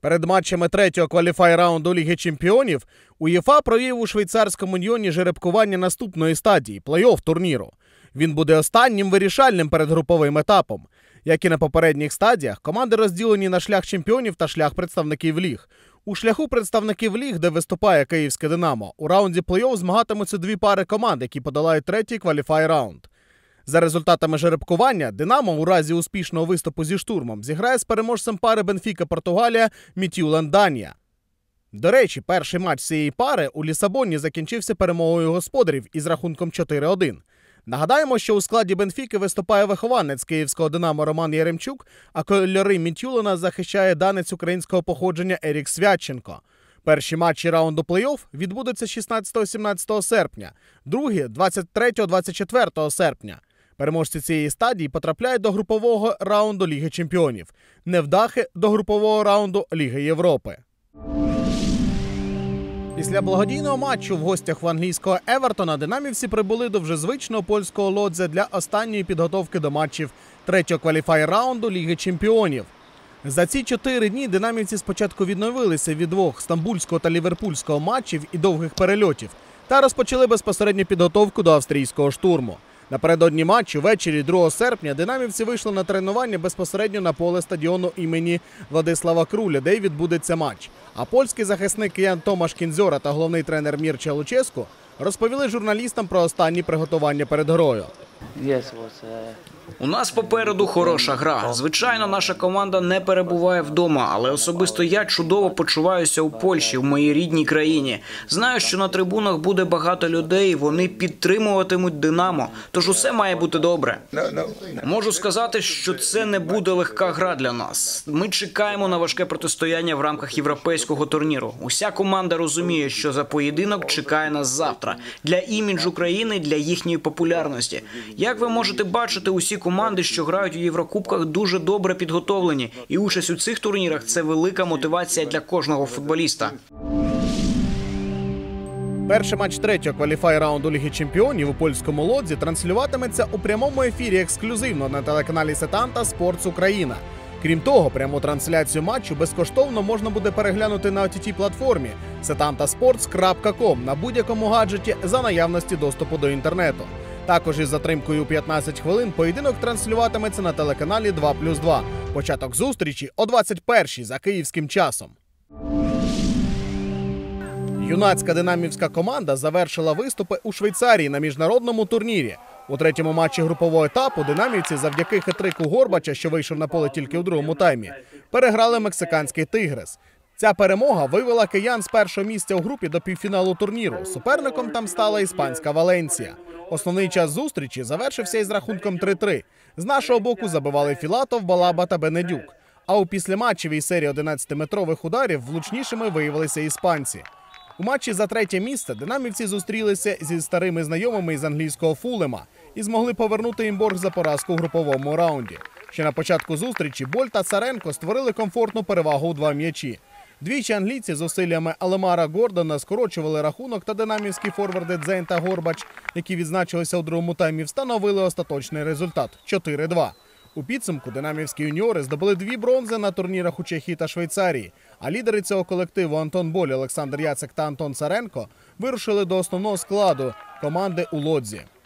Перед матчами третього кваліфай-раунду Ліги чемпіонів УЄФА провів у швейцарському Ньйоні жеребкування наступної стадії – плей-офф турніру. Він буде останнім вирішальним передгруповим етапом. Як і на попередніх стадіях, команди розділені на шлях чемпіонів та шлях представників ліг. У шляху представників ліг, де виступає київське «Динамо», у раунді плей-офф змагатимуться дві пари команд, які подолають третій кваліфай-раунд. За результатами жеребкування, «Динамо» у разі успішного виступу зі штурмом зіграє з переможцем пари Бенфіка-Португалія Мідт'юланд-Данія. До речі, перший матч цієї пари у Лісабоні закінчився перемогою господарів із рахунком 4-1. Нагадаємо, що у складі Бенфіки виступає вихованець київського «Динамо» Роман Яремчук, а кольори Мідт'юлана захищає данець українського походження Ерік Святченко. Перші матчі раунду плей-офф відбудуться 16-17 серпня, другі – 23-24 серпня. Переможці цієї стадії потрапляють до групового раунду Ліги чемпіонів, невдахи – до групового раунду Ліги Європи. Після благодійного матчу в гостях в англійського Евертона динамівці прибули до вже звичного польського Лодзе для останньої підготовки до матчів третього кваліфай-раунду Ліги чемпіонів. За ці 4 дні динамівці спочатку відновилися від двох стамбульського та ліверпульського матчів і довгих перельотів та розпочали безпосередню підготовку до австрійського штурму. Напередодні матчу ввечері 2 серпня динамівці вийшли на тренування безпосередньо на поле стадіону імені Владислава Круля, де й відбудеться матч. А польський захисник Ян Томаш Кінзьора та головний тренер Мірча Луческу розповіли журналістам про останні приготування перед грою. У нас попереду хороша гра. Звичайно, наша команда не перебуває вдома, але особисто я чудово почуваюся у Польщі, в моїй рідній країні. Знаю, що на трибунах буде багато людей, вони підтримуватимуть «Динамо», тож усе має бути добре. Можу сказати, що це не буде легка гра для нас. Ми чекаємо на важке протистояння в рамках європейського турніру. Уся команда розуміє, що за поєдинок чекає нас завтра. Для іміджу країни, для їхньої популярності. Як ви можете бачити, усі команди, що грають у Єврокубках, дуже добре підготовлені. І участь у цих турнірах – це велика мотивація для кожного футболіста. Перший матч третього кваліфай-раунду Ліги чемпіонів у польському Лодзі транслюватиметься у прямому ефірі ексклюзивно на телеканалі Сетанта Спортс Україна. Крім того, пряму трансляцію матчу безкоштовно можна буде переглянути на OTT-платформі setantasports.com на будь-якому гаджеті за наявності доступу до інтернету. Також із затримкою у 15 хвилин поєдинок транслюватиметься на телеканалі 2+2. Початок зустрічі о 21-й за київським часом. Юнацька динамівська команда завершила виступи у Швейцарії на міжнародному турнірі. У третьому матчі групового етапу динамівці завдяки хет-трику Горбача, що вийшов на поле тільки у другому таймі, переграли мексиканський «Тигрес». Ця перемога вивела киян з першого місця у групі до півфіналу турніру. Суперником там стала іспанська «Валенсія». Основний час зустрічі завершився із рахунком 3-3. З нашого боку забивали Філатов, Балаба та Бенедюк. А у післяматчевій серії 11-метрових ударів влучнішими виявилися іспанці. У матчі за третє місце динамівці зустрілися зі старими знайомими із англійського Фулема і змогли повернути їм борг за поразку у груповому раунді. Ще на початку зустрічі Боль та Царенко створили комфортну перевагу у 2 м'ячі. Двічі англійці з усиллями Алемара Гордона скорочували рахунок, та динамівські форварди Дзейн та Горбач, які відзначилися у другому таймі, встановили остаточний результат – 4-2. У підсумку динамівські юніори здобули 2 бронзи на турнірах у Чехії та Швейцарії, а лідери цього колективу Антон Боль, Олександр Яцек та Антон Царенко вирушили до основного складу команди у Лодзі.